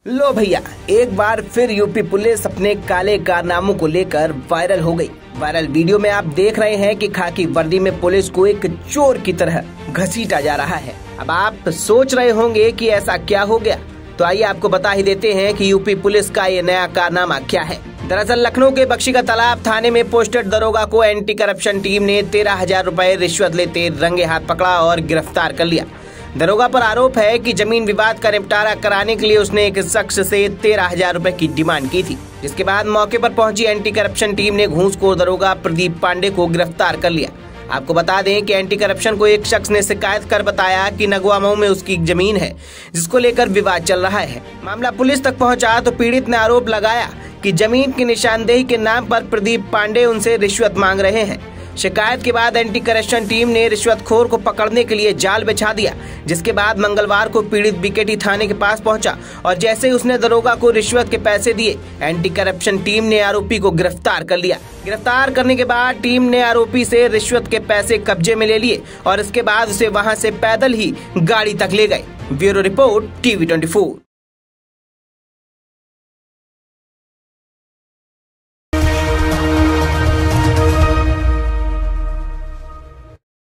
लो भैया, एक बार फिर यूपी पुलिस अपने काले कारनामों को लेकर वायरल हो गई। वायरल वीडियो में आप देख रहे हैं कि खाकी वर्दी में पुलिस को एक चोर की तरह घसीटा जा रहा है। अब आप सोच रहे होंगे कि ऐसा क्या हो गया, तो आइए आपको बता ही देते हैं कि यूपी पुलिस का ये नया कारनामा क्या है। दरअसल लखनऊ के बख्शी का तालाब थाने में पोस्टेड दरोगा को एंटी करप्शन टीम ने 13,000 रुपए रिश्वत लेते रंगे हाथ पकड़ा और गिरफ्तार कर लिया। दरोगा पर आरोप है कि जमीन विवाद का निपटारा कराने के लिए उसने एक शख्स से 13,000 रुपए की डिमांड की थी, जिसके बाद मौके पर पहुंची एंटी करप्शन टीम ने घूसखोर दरोगा प्रदीप पांडे को गिरफ्तार कर लिया। आपको बता दें कि एंटी करप्शन को एक शख्स ने शिकायत कर बताया कि नगवा मऊ में उसकी जमीन है, जिसको लेकर विवाद चल रहा है। मामला पुलिस तक पहुंचा तो पीड़ित ने आरोप लगाया कि जमीन की निशानदेही के नाम पर प्रदीप पांडे उनसे रिश्वत मांग रहे हैं। शिकायत के बाद एंटी करप्शन टीम ने रिश्वतखोर को पकड़ने के लिए जाल बिछा दिया, जिसके बाद मंगलवार को पीड़ित बीकेटी थाने के पास पहुंचा और जैसे ही उसने दरोगा को रिश्वत के पैसे दिए, एंटी करप्शन टीम ने आरोपी को गिरफ्तार कर लिया। गिरफ्तार करने के बाद टीम ने आरोपी से रिश्वत के पैसे कब्जे में ले लिए और इसके बाद उसे वहां से पैदल ही गाड़ी तक ले गए। Bureau report, TV24।